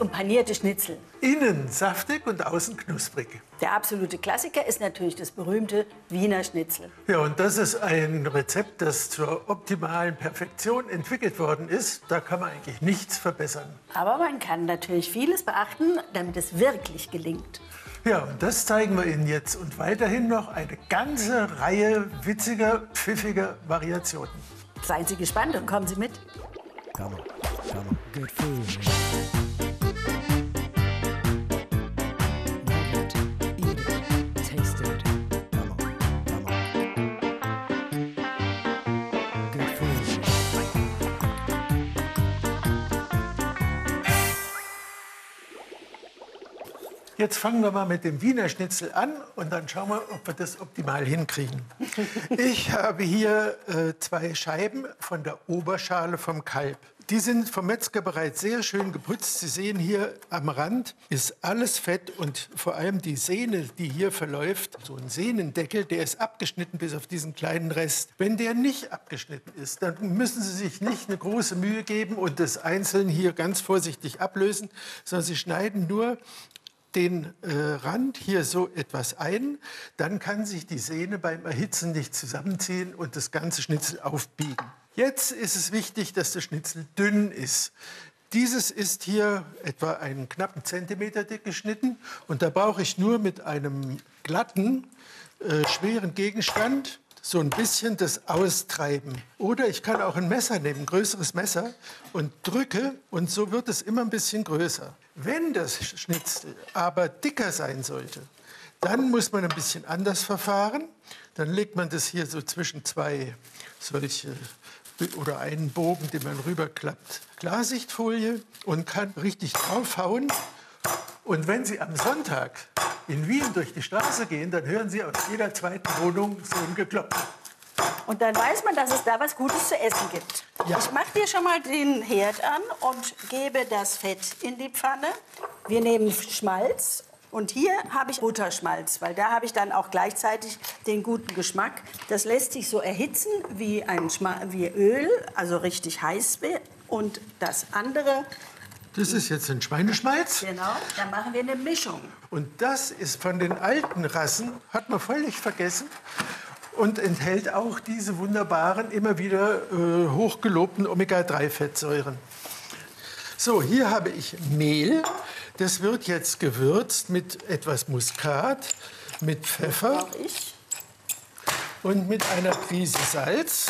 um panierte Schnitzel. Innen saftig und außen knusprig. Der absolute Klassiker ist natürlich das berühmte Wiener Schnitzel. Ja, und das ist ein Rezept, das zur optimalen Perfektion entwickelt worden ist. Da kann man eigentlich nichts verbessern. Aber man kann natürlich vieles beachten, damit es wirklich gelingt. Ja, und das zeigen wir Ihnen jetzt. Und weiterhin noch eine ganze Reihe witziger, pfiffiger Variationen. Seien Sie gespannt und kommen Sie mit. Come on, come on. Good food. Love it, eat it, taste it. Come on, come on. Good food. Jetzt fangen wir mal mit dem Wiener Schnitzel an und dann schauen wir, ob wir das optimal hinkriegen. Ich habe hier 2 Scheiben von der Oberschale vom Kalb. Die sind vom Metzger bereits sehr schön geputzt. Sie sehen hier am Rand ist alles Fett und vor allem die Sehne, die hier verläuft, so ein Sehnendeckel, der ist abgeschnitten bis auf diesen kleinen Rest. Wenn der nicht abgeschnitten ist, dann müssen Sie sich nicht eine große Mühe geben und das einzeln hier ganz vorsichtig ablösen, sondern Sie schneiden nur den Rand hier so etwas ein, dann kann sich die Sehne beim Erhitzen nicht zusammenziehen und das ganze Schnitzel aufbiegen. Jetzt ist es wichtig, dass der Schnitzel dünn ist. Dieses ist hier etwa einen knappen Zentimeter dick geschnitten und da brauche ich nur mit einem glatten, schweren Gegenstand so ein bisschen das austreiben. Oder ich kann auch ein Messer nehmen, ein größeres Messer, und drücke und so wird es immer ein bisschen größer. Wenn das Schnitzel aber dicker sein sollte, dann muss man ein bisschen anders verfahren. Dann legt man das hier so zwischen 2 solche oder einen Bogen, den man rüberklappt, Klarsichtfolie und kann richtig draufhauen. Und wenn Sie am Sonntag in Wien durch die Straße gehen, dann hören Sie aus jeder zweiten Wohnung so ein Geklopfe. Und dann weiß man, dass es da was Gutes zu essen gibt. Ja. Ich mache dir schon mal den Herd an und gebe das Fett in die Pfanne. Wir nehmen Schmalz. Und hier habe ich Butterschmalz, weil da habe ich dann auch gleichzeitig den guten Geschmack. Das lässt sich so erhitzen wie Öl, also richtig heiß. Und das andere, Das ist jetzt ein Schweineschmalz. genau, da machen wir eine Mischung. Und das ist von den alten Rassen, hat man völlig vergessen. Und enthält auch diese wunderbaren, immer wieder hochgelobten Omega-3-Fettsäuren. So, hier habe ich Mehl. Das wird jetzt gewürzt mit etwas Muskat, mit Pfeffer Auch ich. und mit einer Prise Salz.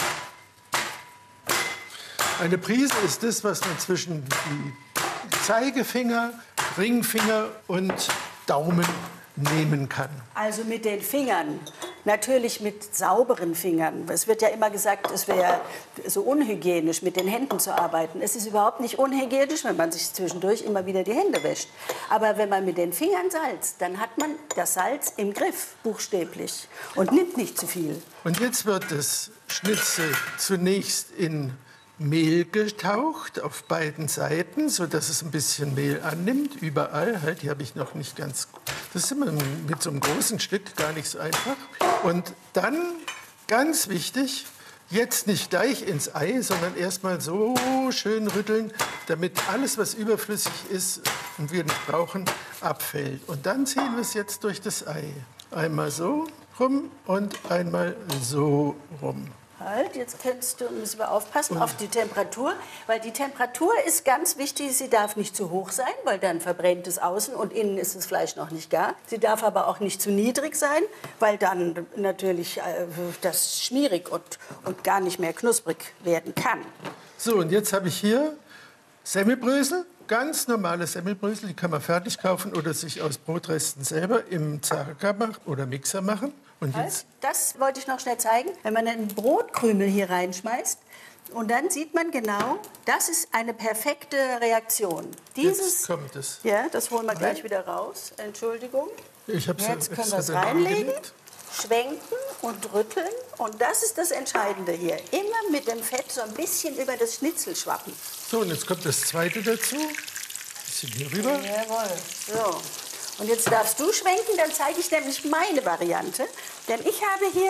Eine Prise ist das, was man zwischen die Zeigefinger, Ringfinger und Daumen nehmen kann. Also mit den Fingern, natürlich mit sauberen Fingern. Es wird ja immer gesagt, es wäre so unhygienisch, mit den Händen zu arbeiten. Es ist überhaupt nicht unhygienisch, wenn man sich zwischendurch immer wieder die Hände wäscht. Aber wenn man mit den Fingern salzt, dann hat man das Salz im Griff, buchstäblich, und nimmt nicht zu viel. Und jetzt wird das Schnitzel zunächst in Mehl getaucht auf beiden Seiten, sodass es ein bisschen Mehl annimmt, überall. Halt, hier habe ich noch nicht ganz. Das ist immer mit so einem großen Stück gar nicht so einfach. Und dann, ganz wichtig, jetzt nicht gleich ins Ei, sondern erst mal so schön rütteln, damit alles, was überflüssig ist und wir nicht brauchen, abfällt. Und dann ziehen wir es jetzt durch das Ei. Einmal so rum und einmal so rum. Halt, jetzt müssen wir aufpassen auf die Temperatur, weil die Temperatur ist ganz wichtig. Sie darf nicht zu hoch sein, weil dann verbrennt es außen und innen ist das Fleisch noch nicht gar. Sie darf aber auch nicht zu niedrig sein, weil dann natürlich das schmierig und gar nicht mehr knusprig werden kann. So, und jetzt habe ich hier Semmelbrösel, ganz normale Semmelbrösel, die kann man fertig kaufen oder sich aus Brotresten selber im Zager oder Mixer machen. Und jetzt, Das wollte ich noch schnell zeigen. Wenn man einen Brotkrümel hier reinschmeißt und dann sieht man genau, das ist eine perfekte Reaktion. jetzt kommt es. Ja, das holen wir gleich wieder raus. Entschuldigung. Ich habe Jetzt können wir es reinlegen, schwenken und rütteln. Und das ist das Entscheidende hier. Immer mit dem Fett so ein bisschen über das Schnitzel schwappen. So, und jetzt kommt das zweite dazu. Ein bisschen hier rüber. Jawohl. So. Und jetzt darfst du schwenken, dann zeige ich nämlich meine Variante. Denn ich habe hier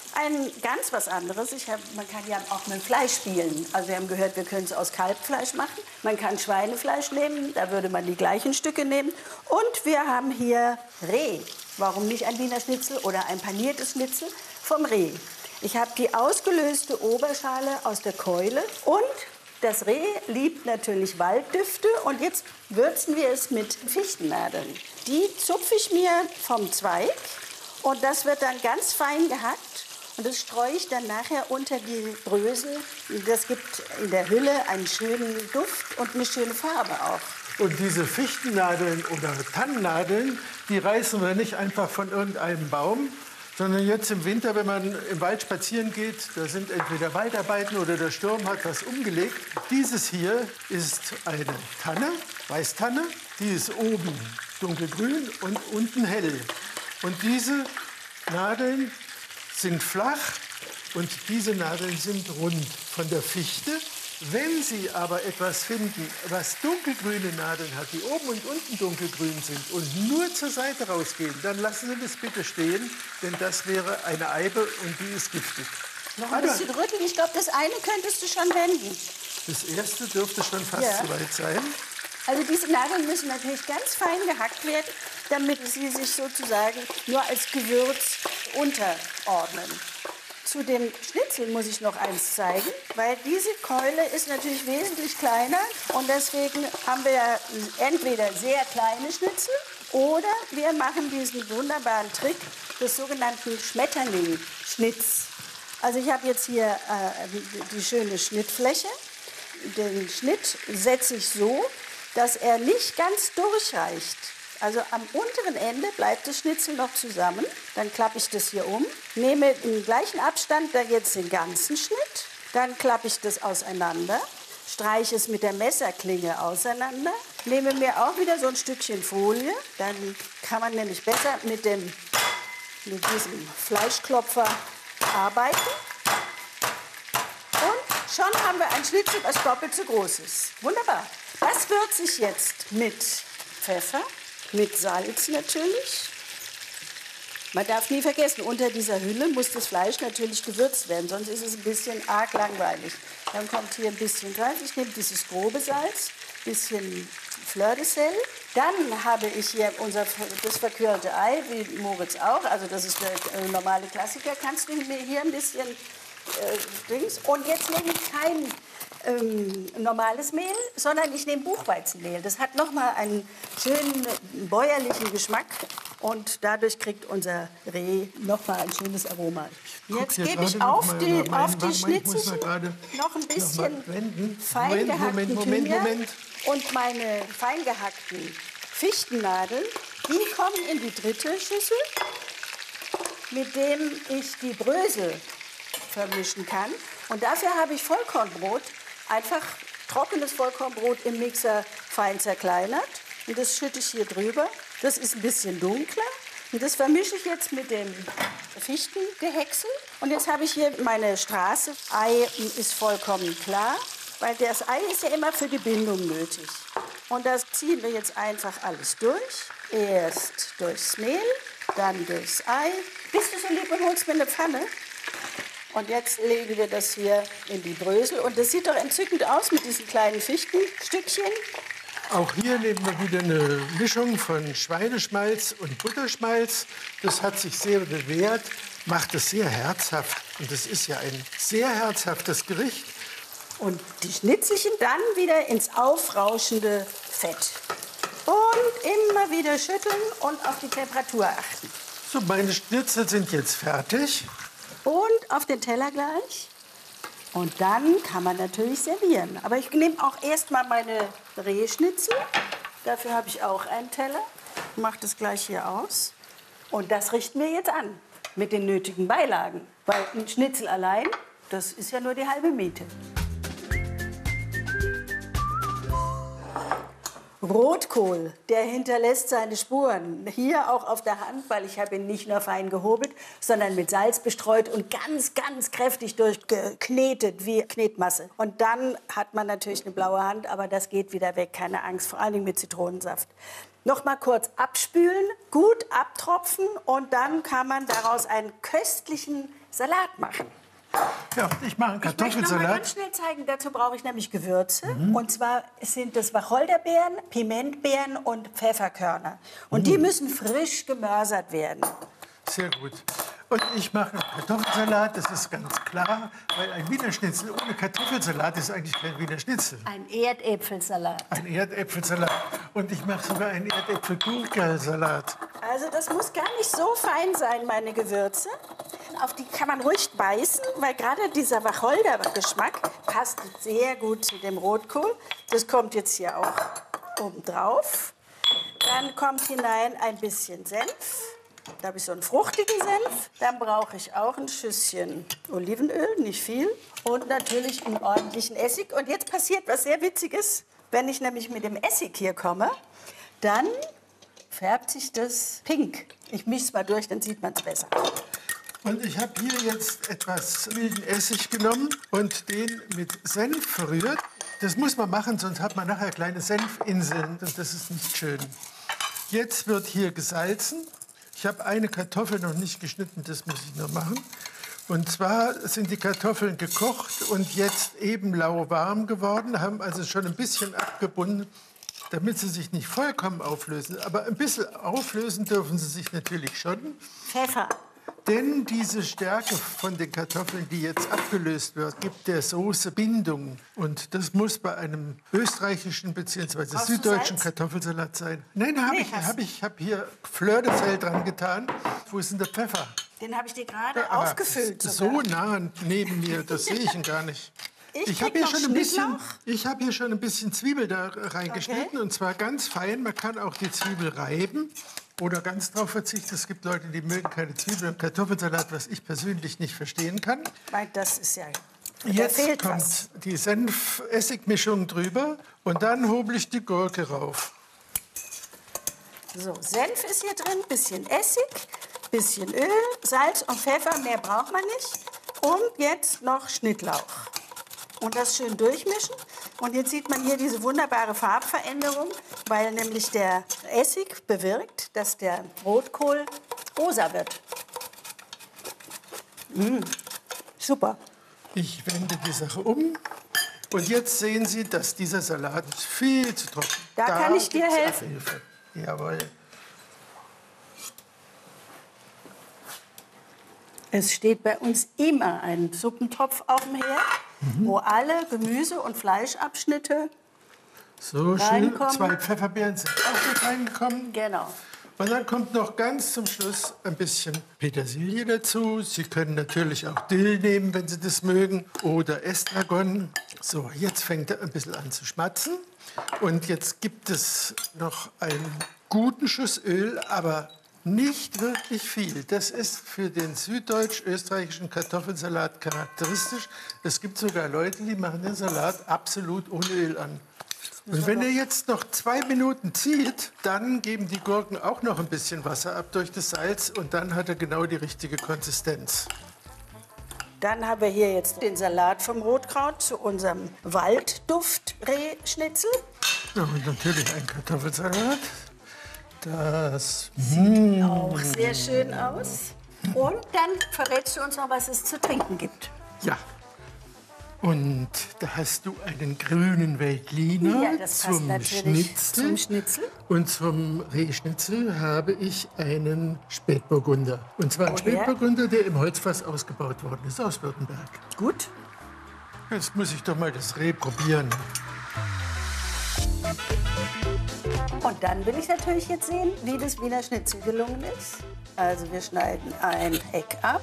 ein ganz was anderes. Man kann ja auch mit Fleisch spielen. Also wir haben gehört, wir können es aus Kalbfleisch machen. Man kann Schweinefleisch nehmen, da würde man die gleichen Stücke nehmen. Und wir haben hier Reh. Warum nicht ein Wiener Schnitzel oder ein paniertes Schnitzel vom Reh? Ich habe die ausgelöste Oberschale aus der Keule und das Reh liebt natürlich Walddüfte und jetzt würzen wir es mit Fichtennadeln. Die zupfe ich mir vom Zweig und das wird dann ganz fein gehackt und das streue ich dann nachher unter die Brösel. Das gibt in der Hülle einen schönen Duft und eine schöne Farbe auch. Und diese Fichtennadeln oder Tannennadeln, die reißen wir nicht einfach von irgendeinem Baum, sondern jetzt im Winter, wenn man im Wald spazieren geht, da sind entweder Waldarbeiten oder der Sturm hat was umgelegt. Dieses hier ist eine Tanne, Weißtanne, die ist oben dunkelgrün und unten hell. Und diese Nadeln sind flach und diese Nadeln sind rund von der Fichte. Wenn Sie aber etwas finden, was dunkelgrüne Nadeln hat, die oben und unten dunkelgrün sind und nur zur Seite rausgehen, dann lassen Sie das bitte stehen, denn das wäre eine Eibe und die ist giftig. Noch ein bisschen rütteln. Ich glaube, das eine könntest du schon wenden. Das erste dürfte schon fast soweit sein. Also diese Nadeln müssen natürlich ganz fein gehackt werden, damit sie sich sozusagen nur als Gewürz unterordnen. Zu dem Schnitzel muss ich noch eins zeigen, weil diese Keule ist natürlich wesentlich kleiner und deswegen haben wir ja entweder sehr kleine Schnitzel oder wir machen diesen wunderbaren Trick des sogenannten Schmetterling-Schnitz. Also ich habe jetzt hier die schöne Schnittfläche. Den Schnitt setze ich so, dass er nicht ganz durchreicht. Also am unteren Ende bleibt das Schnitzel noch zusammen. Dann klappe ich das hier um, nehme im gleichen Abstand da jetzt den ganzen Schnitt. Dann klappe ich das auseinander, streiche es mit der Messerklinge auseinander, nehme mir auch wieder so ein Stückchen Folie. Dann kann man nämlich besser mit diesem Fleischklopfer arbeiten. Und schon haben wir ein Schnitzel, das doppelt so groß ist. Wunderbar. Das würze ich jetzt mit Pfeffer. Mit Salz natürlich. Man darf nie vergessen, unter dieser Hülle muss das Fleisch natürlich gewürzt werden, sonst ist es ein bisschen arg langweilig. Dann kommt hier ein bisschen Salz. Ich nehme dieses grobe Salz, ein bisschen Fleur de Sel. Dann habe ich hier das verquirlte Ei, wie Moritz auch. Also das ist der normale Klassiker. Kannst du mir hier ein bisschen Dings. Und jetzt nehme ich kein normales Mehl, sondern ich nehme Buchweizenmehl. Das hat nochmal einen schönen bäuerlichen Geschmack und dadurch kriegt unser Reh nochmal ein schönes Aroma. Jetzt gebe ich auf die Schnitzelchen noch ein bisschen fein gehackten Thymian und meine fein gehackten Fichtennadeln. Die kommen in die dritte Schüssel, mit dem ich die Brösel vermischen kann. Und dafür habe ich Vollkornbrot, einfach trockenes Vollkornbrot im Mixer fein zerkleinert. Und das schütte ich hier drüber. Das ist ein bisschen dunkler. Und das vermische ich jetzt mit dem Fichtengehäcksel. Und jetzt habe ich hier meine Straße. Ei ist vollkommen klar, weil das Ei ist ja immer für die Bindung nötig. Und das ziehen wir jetzt einfach alles durch. Erst durchs Mehl, dann durchs Ei. Bist du so lieb und holst mir eine Pfanne? Und jetzt legen wir das hier in die Brösel. Und das sieht doch entzückend aus mit diesen kleinen Fichtenstückchen. Auch hier nehmen wir wieder eine Mischung von Schweineschmalz und Butterschmalz. Das hat sich sehr bewährt, macht es sehr herzhaft. Und das ist ja ein sehr herzhaftes Gericht. Und die Schnitzelchen dann wieder ins aufrauschende Fett. Und immer wieder schütteln und auf die Temperatur achten. So, meine Schnitzel sind jetzt fertig. Und auf den Teller gleich. Und dann kann man natürlich servieren. Aber ich nehme auch erst mal meine Rehschnitzel. Dafür habe ich auch einen Teller. Mache das gleich hier aus. Und das richten wir jetzt an mit den nötigen Beilagen. Weil ein Schnitzel allein, das ist ja nur die halbe Miete. Rotkohl, der hinterlässt seine Spuren. Hier auch auf der Hand, weil ich habe ihn nicht nur fein gehobelt, sondern mit Salz bestreut und ganz, ganz kräftig durchgeknetet, wie Knetmasse. Und dann hat man natürlich eine blaue Hand, aber das geht wieder weg, keine Angst, vor allen Dingen mit Zitronensaft. Noch mal kurz abspülen, gut abtropfen und dann kann man daraus einen köstlichen Salat machen. Ja, ich mache einen Ich möchte noch mal Kartoffelsalat. ganz schnell zeigen, dazu brauche ich nämlich Gewürze. Und zwar sind das Wacholderbeeren, Pimentbeeren und Pfefferkörner. Und die müssen frisch gemörsert werden. Sehr gut. Und ich mache einen Kartoffelsalat, das ist ganz klar, weil ein Wiener Schnitzel ohne Kartoffelsalat ist eigentlich kein Wiener Schnitzel. Ein Erdäpfelsalat. Ein Erdäpfelsalat. Und ich mache sogar einen Erdäpfel-Gurkelsalat. Also das muss gar nicht so fein sein, meine Gewürze. Auf die kann man ruhig beißen, weil gerade dieser Wacholdergeschmack passt sehr gut zu dem Rotkohl. Das kommt jetzt hier auch oben drauf. Dann kommt hinein ein bisschen Senf. Da habe ich so einen fruchtigen Senf. Dann brauche ich auch ein Schüsschen Olivenöl, nicht viel. Und natürlich einen ordentlichen Essig. Und jetzt passiert was sehr Witziges. Wenn ich nämlich mit dem Essig hier komme, dann färbt sich das pink. Ich mische es mal durch, dann sieht man es besser. Und ich habe hier jetzt etwas milden Essig genommen und den mit Senf verrührt. Das muss man machen, sonst hat man nachher kleine Senfinseln und das ist nicht schön. Jetzt wird hier gesalzen. Ich habe eine Kartoffel noch nicht geschnitten, das muss ich noch machen. Und zwar sind die Kartoffeln gekocht und jetzt eben lauwarm geworden, haben also schon ein bisschen abgebunden, damit sie sich nicht vollkommen auflösen. Aber ein bisschen auflösen dürfen sie sich natürlich schon. Pfeffer. Denn diese Stärke von den Kartoffeln, die jetzt abgelöst wird, gibt der Soße Bindung. Und das muss bei einem österreichischen bzw. Brauchst du süddeutschen Salz? Kartoffelsalat sein. Nein, habe Nee, ich habe hier Fleur de Sel dran getan. Wo ist denn der Pfeffer? Den habe ich dir gerade Aber aufgefüllt. so sogar. nah Ich neben mir, das sehe ich ihn gar nicht. krieg habe hier noch schon ein bisschen, Schnittlauch. ich habe hier schon ein bisschen Zwiebel da reingeschnitten und zwar ganz fein. Man kann auch die Zwiebel reiben oder ganz drauf verzichten. Es gibt Leute, die mögen keine Zwiebeln im Kartoffelsalat, was ich persönlich nicht verstehen kann. Weil das ist ja... Da Jetzt fehlt kommt was. die Senf-Essig-Mischung drüber und dann hobel ich die Gurke rauf. So, Senf ist hier drin, bisschen Essig, bisschen Öl, Salz und Pfeffer, mehr braucht man nicht. Und jetzt noch Schnittlauch. Und das schön durchmischen. Und jetzt sieht man hier diese wunderbare Farbveränderung, weil nämlich der Essig bewirkt, dass der Rotkohl rosa wird. Super. Ich wende die Sache um und jetzt sehen Sie, dass dieser Salat ist viel zu trocken. Da kann ich dir gibt's helfen. Abhilfe. Jawohl. Es steht bei uns immer ein Suppentopf auf dem Herd, wo alle Gemüse- und Fleischabschnitte, So schön. Reinkommen. 2 Pfefferbeeren sind auch mit reingekommen. genau. Und dann kommt noch ganz zum Schluss ein bisschen Petersilie dazu. Sie können natürlich auch Dill nehmen, wenn Sie das mögen, oder Estragon. So, jetzt fängt er ein bisschen an zu schmatzen. Und jetzt gibt es noch einen guten Schuss Öl, aber nicht wirklich viel. Das ist für den süddeutsch-österreichischen Kartoffelsalat charakteristisch. Es gibt sogar Leute, die machen den Salat absolut ohne Öl an. Und wenn er jetzt noch 2 Minuten zieht, dann geben die Gurken auch noch ein bisschen Wasser ab durch das Salz und dann hat er genau die richtige Konsistenz. Dann haben wir hier jetzt den Salat vom Rotkraut zu unserem Waldduft-Rehschnitzel. Ja, und natürlich ein Kartoffelsalat. Das Sieht auch sehr schön aus. Und dann verrätst du uns noch, was es zu trinken gibt. ja. Und da hast du einen grünen Veltliner Ja, das passt zum natürlich Schnitzel. zum Schnitzel. Und zum Rehschnitzel habe ich einen Spätburgunder. Und zwar einen Woher? Spätburgunder, der im Holzfass ausgebaut worden ist, aus Württemberg. Gut. Jetzt muss ich doch mal das Reh probieren. Und dann will ich natürlich jetzt sehen, wie das Wiener Schnitzel gelungen ist. Also wir schneiden ein Eck ab.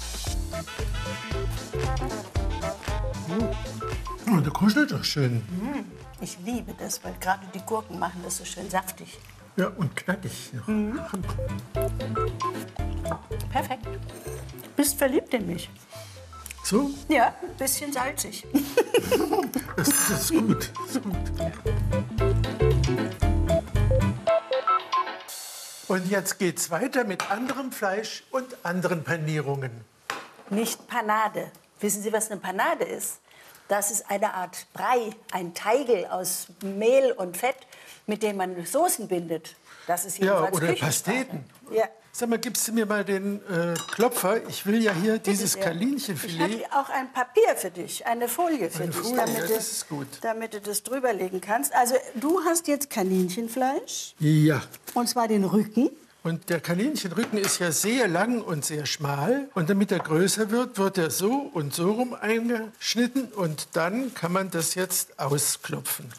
Oh, der kuschelt doch schön. Ich liebe das, weil gerade die Gurken machen das so schön saftig. Ja, und knackig noch. Perfekt. Bist verliebt in mich? So, Ja, ein bisschen salzig. das ist gut. Das ist gut. Und jetzt geht's weiter mit anderem Fleisch und anderen Panierungen. Nicht Panade. Wissen Sie, was eine Panade ist? Das ist eine Art Brei, ein Teigel aus Mehl und Fett, mit dem man Soßen bindet. Das ist Ja, jedenfalls oder Küchensprache. Pasteten. Ja. Sag mal, gibst du mir mal den Klopfer? Ich will ja hier dieses sehr. Ich Kaninchenfilet. habe auch ein Papier für dich, eine Folie für dich, Folie, damit, ja, du, das ist gut. damit du das drüberlegen kannst. Also du hast jetzt Kaninchenfleisch, Ja. und zwar den Rücken. Und der Kaninchenrücken ist ja sehr lang und sehr schmal. Und damit er größer wird, wird er so und so rum eingeschnitten. Und dann kann man das jetzt ausklopfen.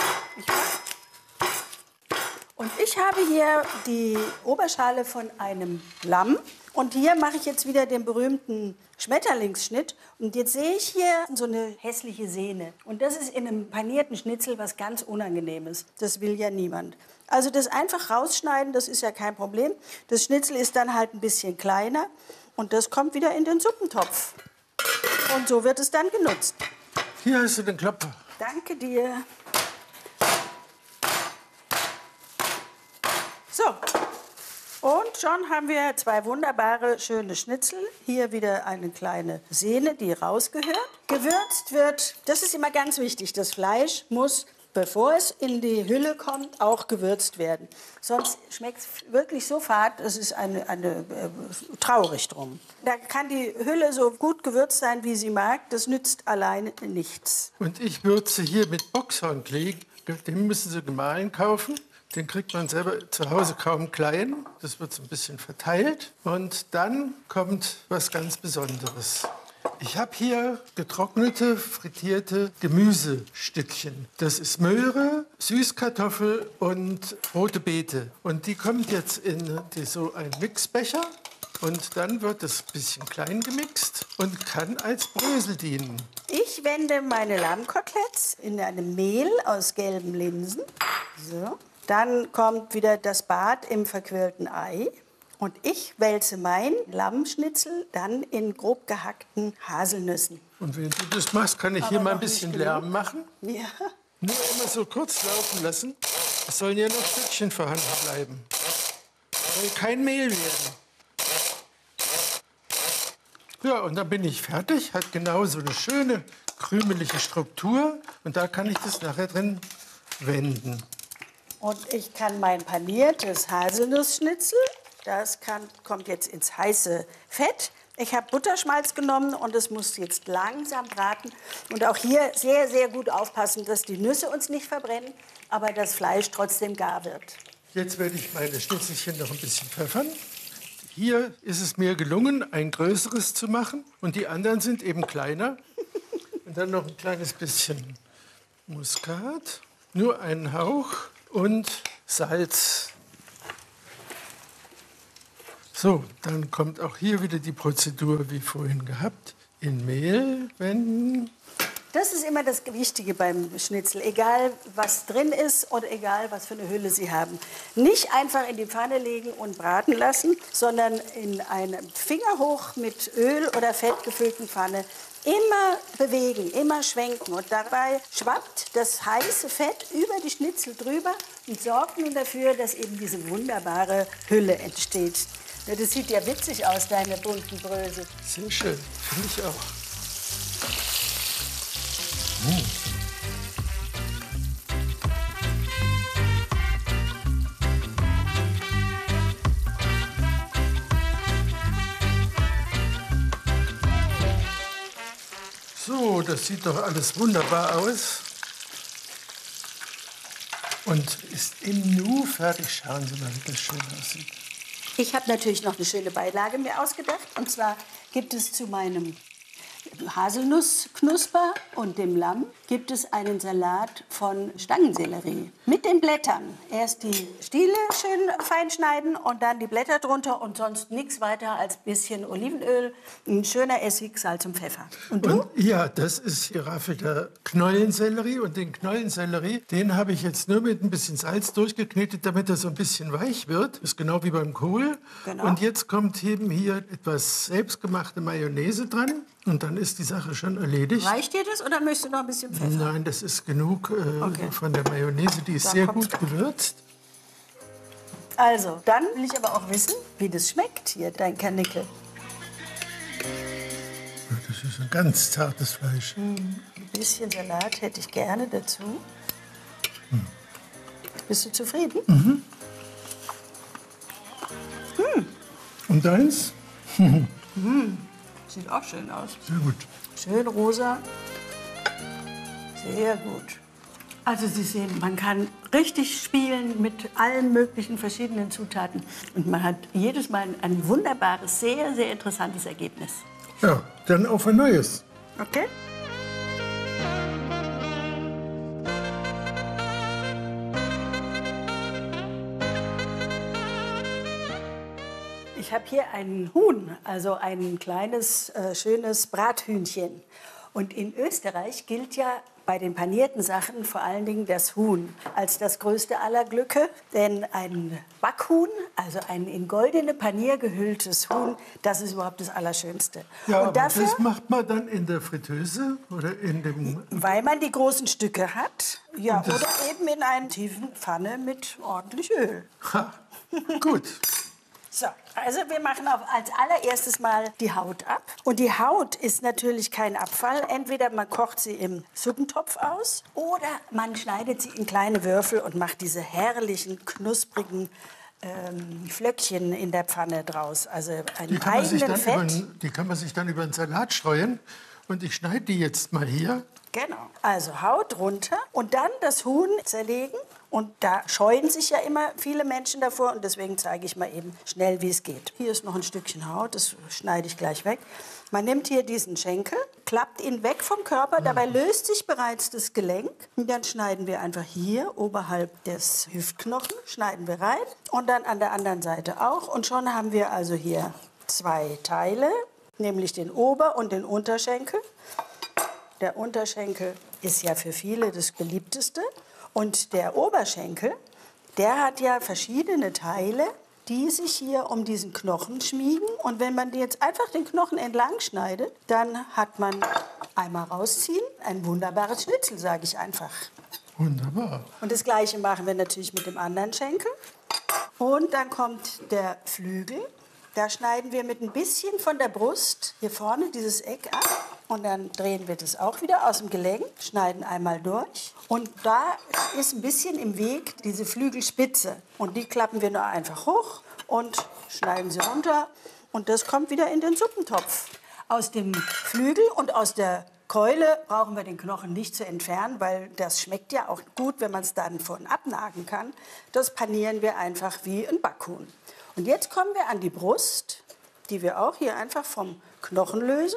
Und ich habe hier die Oberschale von einem Lamm. Und hier mache ich jetzt wieder den berühmten Schmetterlingsschnitt. Und jetzt sehe ich hier so eine hässliche Sehne. Und das ist in einem panierten Schnitzel was ganz Unangenehmes. Das will ja niemand. Also das einfach rausschneiden, das ist ja kein Problem. Das Schnitzel ist dann halt ein bisschen kleiner. Und das kommt wieder in den Suppentopf. Und so wird es dann genutzt. Hier hast du den Klopfer. Danke dir. So, und schon haben wir zwei wunderbare, schöne Schnitzel. Hier wieder eine kleine Sehne, die rausgehört. Gewürzt wird, das ist immer ganz wichtig, das Fleisch muss, bevor es in die Hülle kommt, auch gewürzt werden. Sonst schmeckt es wirklich so fad, es ist traurig drum. Da kann die Hülle so gut gewürzt sein, wie sie mag, das nützt alleine nichts. Und ich würze hier mit Boxhornklee. Den müssen Sie gemahlen kaufen. Den kriegt man selber zu Hause kaum klein. Das wird so ein bisschen verteilt. Und dann kommt was ganz Besonderes. Ich habe hier getrocknete, frittierte Gemüsestückchen. Das ist Möhre, Süßkartoffel und rote Beete. Und die kommt jetzt in so einen Mixbecher. Und dann wird das ein bisschen klein gemixt und kann als Brösel dienen. Ich wende meine Lammkoteletts in einem Mehl aus gelben Linsen. So. Dann kommt wieder das Bad im verquirlten Ei. Und ich wälze mein Lammschnitzel dann in grob gehackten Haselnüssen. Und wenn du das machst, kann ich hier Aber mal ein noch nicht bisschen genug. Lärm machen. Ja. Nur immer so kurz laufen lassen. Es sollen ja noch Stückchen vorhanden bleiben. Soll kein Mehl werden. Ja, und dann bin ich fertig. Hat genau so eine schöne krümelige Struktur. Und da kann ich das nachher drin wenden. Und ich kann mein paniertes Haselnussschnitzel, kommt jetzt ins heiße Fett. Ich habe Butterschmalz genommen und es muss jetzt langsam braten. Und auch hier sehr, sehr gut aufpassen, dass die Nüsse uns nicht verbrennen, aber das Fleisch trotzdem gar wird. Jetzt werde ich meine Schnitzelchen noch ein bisschen pfeffern. Hier ist es mir gelungen, ein größeres zu machen. Und die anderen sind eben kleiner. Und dann noch ein kleines bisschen Muskat. Nur einen Hauch. Und Salz. So, dann kommt auch hier wieder die Prozedur wie vorhin gehabt. In Mehl wenden. Das ist immer das Wichtige beim Schnitzel, egal was drin ist und egal was für eine Hülle Sie haben. Nicht einfach in die Pfanne legen und braten lassen, sondern in eine fingerhoch mit Öl oder Fett gefüllten Pfanne immer bewegen, immer schwenken. Und dabei schwappt das heiße Fett über die Schnitzel drüber und sorgt nun dafür, dass eben diese wunderbare Hülle entsteht. Ja, das sieht ja witzig aus, deine bunten Brösel. Sehr schön, finde ich auch. So, das sieht doch alles wunderbar aus. Und ist im Nu fertig. Schauen Sie mal, wie das schön aussieht. Ich habe natürlich noch eine schöne Beilage mir ausgedacht. Und zwar gibt es zu meinem Haselnussknusper und dem Lamm gibt es einen Salat von Stangensellerie mit den Blättern. Erst die Stiele schön fein schneiden und dann die Blätter drunter und sonst nichts weiter als ein bisschen Olivenöl, ein schöner Essig, Salz und Pfeffer. Und du? Und ja, das ist geraffelter Knollensellerie. Und den Knollensellerie, den habe ich jetzt nur mit ein bisschen Salz durchgeknetet, damit er so ein bisschen weich wird. Das ist genau wie beim Kohl. Genau. Und jetzt kommt eben hier etwas selbstgemachte Mayonnaise dran. Und dann ist die Sache schon erledigt. Reicht dir das oder möchtest du noch ein bisschen Pfeffer? Nein, das ist genug Okay. von der Mayonnaise. Die ist Dann sehr kommt's gut gewürzt. Also, dann will ich aber auch wissen, wie das schmeckt hier, dein Karnickel. Das ist ein ganz zartes Fleisch. Ein bisschen Salat hätte ich gerne dazu. Bist du zufrieden? Und deins? Sieht auch schön aus. Sehr gut. Schön rosa. Sehr gut. Also Sie sehen, man kann richtig spielen mit allen möglichen verschiedenen Zutaten. Und man hat jedes Mal ein wunderbares, sehr, sehr interessantes Ergebnis. Ja, dann auf ein neues. Okay? Ich habe hier ein Huhn, also ein kleines, schönes Brathühnchen. Und in Österreich gilt ja bei den panierten Sachen vor allen Dingen das Huhn als das größte aller Glücke. Denn ein Backhuhn, also ein in goldene Panier gehülltes Huhn, das ist überhaupt das Allerschönste. Ja, und aber das macht man dann in der Fritteuse oder in dem... weil man die großen Stücke hat, ja, oder eben in einer tiefen Pfanne mit ordentlich Öl. Ha, gut. So, also wir machen als allererstes mal die Haut ab. Und die Haut ist natürlich kein Abfall. Entweder man kocht sie im Suppentopf aus oder man schneidet sie in kleine Würfel und macht diese herrlichen, knusprigen Flöckchen in der Pfanne draus. Also einen eigenen Fett. Die kann man sich dann über einen Salat streuen. Und ich schneide die jetzt mal hier. Genau. Also Haut runter und dann das Huhn zerlegen. Und da scheuen sich ja immer viele Menschen davor und deswegen zeige ich mal eben schnell, wie es geht. Hier ist noch ein Stückchen Haut, das schneide ich gleich weg. Man nimmt hier diesen Schenkel, klappt ihn weg vom Körper, dabei löst sich bereits das Gelenk. Und dann schneiden wir einfach hier oberhalb des Hüftknochen, schneiden wir rein und dann an der anderen Seite auch. Und schon haben wir also hier zwei Teile, nämlich den Ober- und den Unterschenkel. Der Unterschenkel ist ja für viele das beliebteste. Und der Oberschenkel, der hat ja verschiedene Teile, die sich hier um diesen Knochen schmiegen. Und wenn man jetzt einfach den Knochen entlang schneidet, dann hat man einmal rausziehen, ein wunderbares Schnitzel, sage ich einfach. Wunderbar. Und das Gleiche machen wir natürlich mit dem anderen Schenkel. Und dann kommt der Flügel. Da schneiden wir mit ein bisschen von der Brust hier vorne dieses Eck ab. Und dann drehen wir das auch wieder aus dem Gelenk, schneiden einmal durch. Und da ist ein bisschen im Weg diese Flügelspitze. Und die klappen wir nur einfach hoch und schneiden sie runter. Und das kommt wieder in den Suppentopf. Aus dem Flügel und aus der Keule brauchen wir den Knochen nicht zu entfernen, weil das schmeckt ja auch gut, wenn man es dann von abnagen kann. Das panieren wir einfach wie ein Backhuhn. Und jetzt kommen wir an die Brust, die wir auch hier einfach vom Knochen lösen.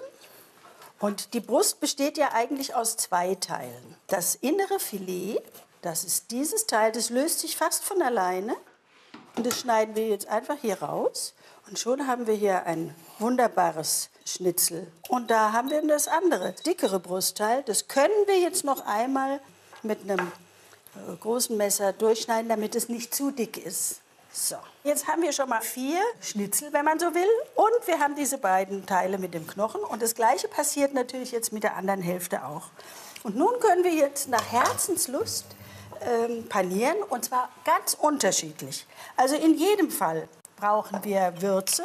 Und die Brust besteht ja eigentlich aus zwei Teilen. Das innere Filet, das ist dieses Teil, das löst sich fast von alleine. Und das schneiden wir jetzt einfach hier raus. Und schon haben wir hier ein wunderbares Schnitzel. Und da haben wir das andere, dickere Brustteil. Das können wir jetzt noch einmal mit einem großen Messer durchschneiden, damit es nicht zu dick ist. So, jetzt haben wir schon mal 4 Schnitzel, wenn man so will. Und wir haben diese beiden Teile mit dem Knochen. Und das Gleiche passiert natürlich jetzt mit der anderen Hälfte auch. Und nun können wir jetzt nach Herzenslust panieren. Und zwar ganz unterschiedlich. Also in jedem Fall brauchen wir Würze.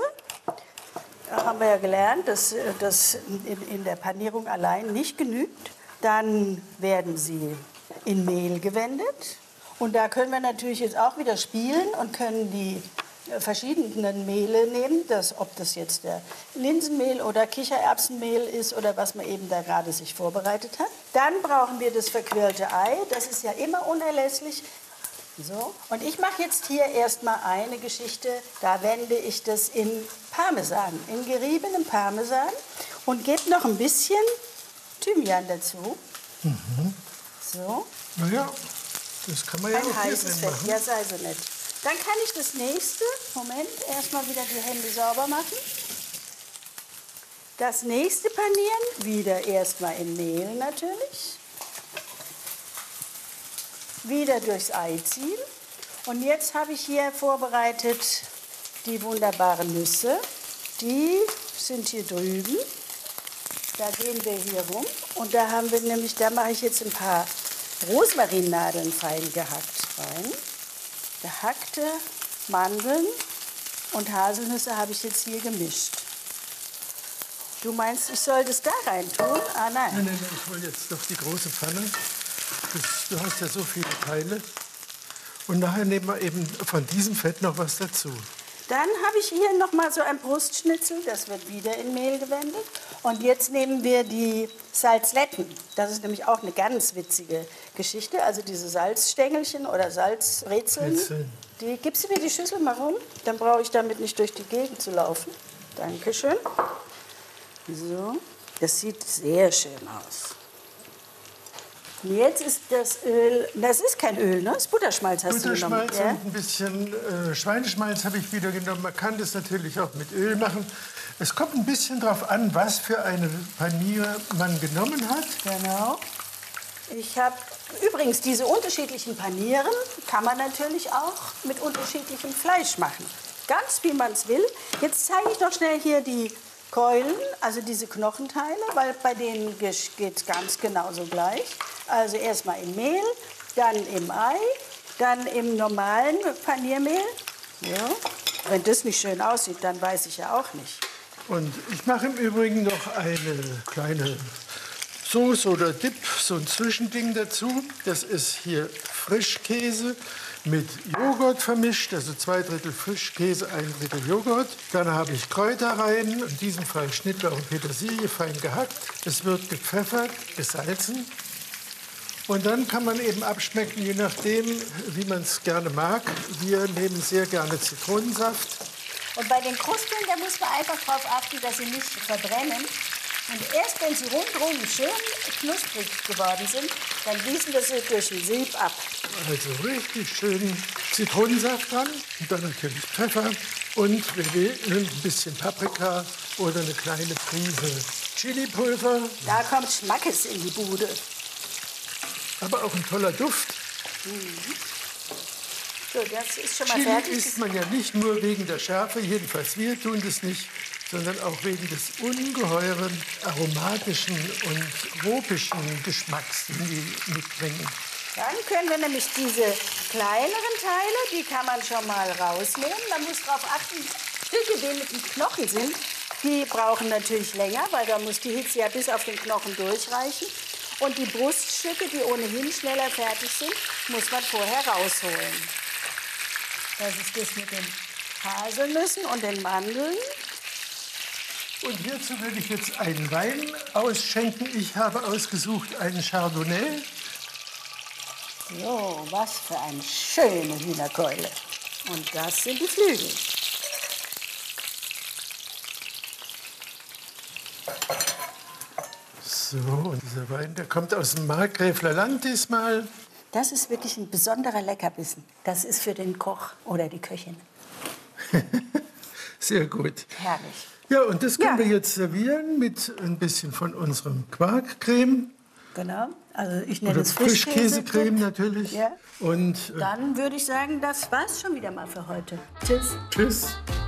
Da haben wir ja gelernt, dass das in der Panierung allein nicht genügt. Dann werden sie in Mehl gewendet. Und da können wir natürlich jetzt auch wieder spielen und können die verschiedenen Mehle nehmen, ob das jetzt der Linsenmehl oder Kichererbsenmehl ist oder was man eben da gerade sich vorbereitet hat. Dann brauchen wir das verquirlte Ei, das ist ja immer unerlässlich. So. Und ich mache jetzt hier erstmal eine Geschichte, da wende ich das in Parmesan, in geriebenem Parmesan und gebe noch ein bisschen Thymian dazu. So. Naja. Das kann man ja Ein auch hier heißes drin Fett, machen. ja, sei so nett. Dann kann ich das nächste, Moment, erstmal wieder die Hände sauber machen. Das nächste panieren, wieder erstmal in Mehl natürlich. Wieder durchs Ei ziehen. Und jetzt habe ich hier vorbereitet die wunderbaren Nüsse. Die sind hier drüben. Da gehen wir hier rum. Und da haben wir nämlich, da mache ich jetzt ein paar Rosmarinnadeln fein gehackt rein. Gehackte, 3 Mandeln und Haselnüsse habe ich jetzt hier gemischt. Du meinst, ich soll das da rein tun? Ah, nein. Nein, ich hole jetzt doch die große Pfanne. Du hast ja so viele Teile. Und nachher nehmen wir eben von diesem Fett noch was dazu. Dann habe ich hier noch mal so ein Brustschnitzel, das wird wieder in Mehl gewendet. Und jetzt nehmen wir die Salzletten. Das ist nämlich auch eine ganz witzige Geschichte. Also diese Salzstängelchen oder Salzbrezeln. Die, gibst du mir die Schüssel mal rum? Dann brauche ich damit nicht durch die Gegend zu laufen. Dankeschön. So, das sieht sehr schön aus. Und jetzt ist das Öl, das ist kein Öl, ne? Das ist Butterschmalz hast du genommen. Butterschmalz und ein bisschen Schweineschmalz habe ich wieder genommen. Man kann das natürlich auch mit Öl machen. Es kommt ein bisschen darauf an, was für eine Panier man genommen hat. Genau. Ich habe übrigens diese unterschiedlichen Panieren, kann man natürlich auch mit unterschiedlichem Fleisch machen. Ganz wie man es will. Jetzt zeige ich noch schnell hier die Keulen, also diese Knochenteile, weil bei denen geht es ganz genauso gleich. Also erstmal im Mehl, dann im Ei, dann im normalen Paniermehl. Ja. Wenn das nicht schön aussieht, dann weiß ich ja auch nicht. Und ich mache im Übrigen noch eine kleine Sauce oder Dip, so ein Zwischending dazu. Das ist hier Frischkäse mit Joghurt vermischt, also 2/3 Frischkäse, 1/3 Joghurt. Dann habe ich Kräuter rein, in diesem Fall Schnittlauch und Petersilie, fein gehackt. Es wird gepfeffert, gesalzen. Und dann kann man eben abschmecken, je nachdem, wie man es gerne mag. Wir nehmen sehr gerne Zitronensaft. Und bei den Krusteln, da muss man einfach darauf achten, dass sie nicht verbrennen. Und erst wenn sie rundherum schön knusprig geworden sind, dann gießen wir sie durch ein Sieb ab. Also richtig schön Zitronensaft dran und dann natürlich Pfeffer und wer will, ein bisschen Paprika oder eine kleine Prise Chilipulver. Da kommt Schmackes in die Bude. Aber auch ein toller Duft. So, das ist schon mal Chili fertig. isst man ja nicht nur wegen der Schärfe, jedenfalls wir tun das nicht, sondern auch wegen des ungeheuren aromatischen und tropischen Geschmacks, den die mitbringen. Dann können wir nämlich diese kleineren Teile, die kann man schon mal rausnehmen. Man muss darauf achten, Stücke, die mit dem Knochen sind, die brauchen natürlich länger, weil da muss die Hitze ja bis auf den Knochen durchreichen. Und die Bruststücke, die ohnehin schneller fertig sind, muss man vorher rausholen. Das ist das mit den Haselnüssen und den Mandeln. Und hierzu will ich jetzt einen Wein ausschenken. Ich habe ausgesucht einen Chardonnay. So, was für eine schöne Hühnerkeule. Und das sind die Flügel. So, und dieser Wein, der kommt aus dem Markgräfler Land diesmal. Das ist wirklich ein besonderer Leckerbissen. Das ist für den Koch oder die Köchin. Sehr gut. Herrlich. Ja, und das können wir jetzt servieren mit ein bisschen von unserem Quarkcreme. Genau. Also ich nenne Oder es Frischkäsecreme natürlich. Ja. Und Dann würde ich sagen, das war's schon wieder mal für heute. Tschüss. tschüss.